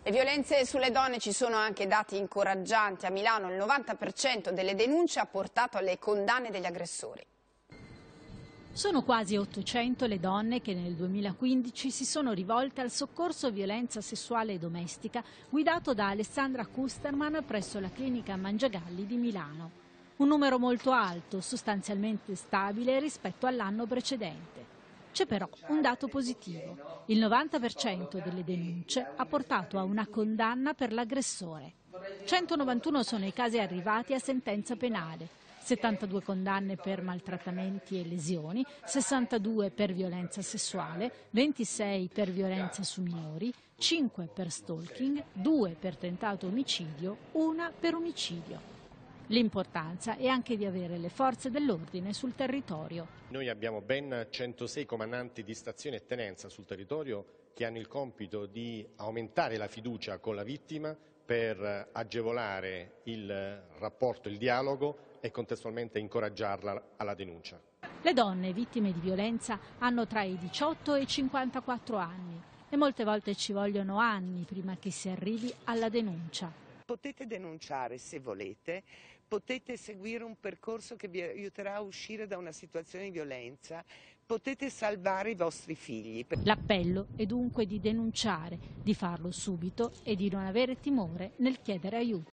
Le violenze sulle donne, ci sono anche dati incoraggianti. A Milano il 90% delle denunce ha portato alle condanne degli aggressori. Sono quasi 800 le donne che nel 2015 si sono rivolte al soccorso violenza sessuale e domestica guidato da Alessandra Kusterman presso la clinica Mangiagalli di Milano. Un numero molto alto, sostanzialmente stabile rispetto all'anno precedente. C'è però un dato positivo. Il 90% delle denunce ha portato a una condanna per l'aggressore. 191 sono i casi arrivati a sentenza penale, 72 condanne per maltrattamenti e lesioni, 62 per violenza sessuale, 26 per violenza su minori, 5 per stalking, 2 per tentato omicidio, 1 per omicidio. L'importanza è anche di avere le forze dell'ordine sul territorio. Noi abbiamo ben 106 comandanti di stazione e tenenza sul territorio che hanno il compito di aumentare la fiducia con la vittima per agevolare il rapporto, il dialogo e contestualmente incoraggiarla alla denuncia. Le donne vittime di violenza hanno tra i 18 e i 54 anni e molte volte ci vogliono anni prima che si arrivi alla denuncia. Potete denunciare se volete, potete seguire un percorso che vi aiuterà a uscire da una situazione di violenza, potete salvare i vostri figli. L'appello è dunque di denunciare, di farlo subito e di non avere timore nel chiedere aiuto.